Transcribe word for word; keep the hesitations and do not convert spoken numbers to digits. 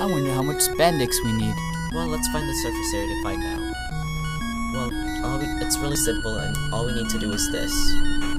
I wonder how much spandex we need. Well, let's find the surface area to find out. Well, all we, it's really simple, and all we need to do is this.